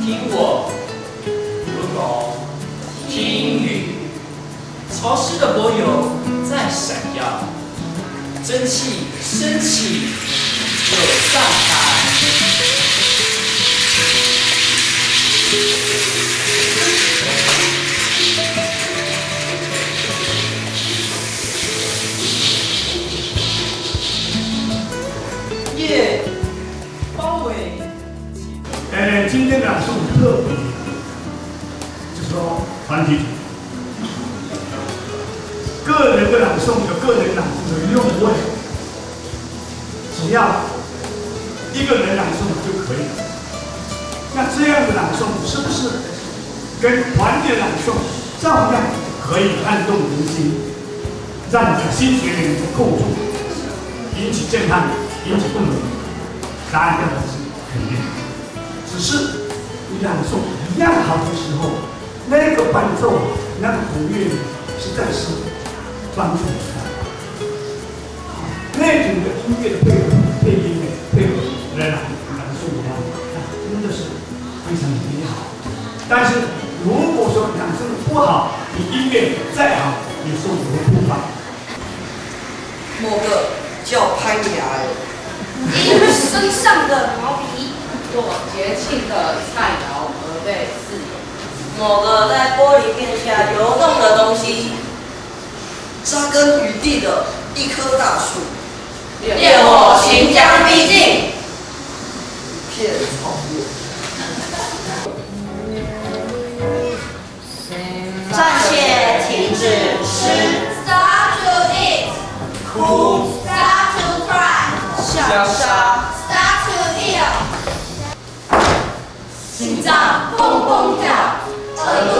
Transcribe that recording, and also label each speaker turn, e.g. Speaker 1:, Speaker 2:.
Speaker 1: 听我，如同听雨，潮湿的柏油在闪耀，蒸汽升起又散开。夜包围。
Speaker 2: 今天的朗诵特别，就是说团体，个人的朗诵有个人朗诵的用味，只要一个人朗诵就可以了。那这样的朗诵是不是跟团体的朗诵照样可以撼动人心，让你的心弦能够扣住，引起震撼，引起共鸣？答案当然是肯定。只是你朗诵一样好的时候，那个伴奏，那个鼓乐实在是专属的。那种的音乐的配音配合来朗诵的话，真的是非常美好。但是如果说朗诵的不好，你音乐再好，有时候也会不好。
Speaker 3: 某个叫攀牙的，
Speaker 4: 因身上的毛笔。
Speaker 5: 做节庆的菜肴而被饲养。
Speaker 3: 某个在玻璃面下游动的东西，扎根于地的一棵大树，
Speaker 5: 烈火行将逼近，
Speaker 3: 一片草木。
Speaker 6: 暂且停止吃
Speaker 4: Start to eat，
Speaker 3: 哭
Speaker 4: Start to cry，
Speaker 3: 想杀
Speaker 4: Start to heal， 心脏砰砰跳，耳朵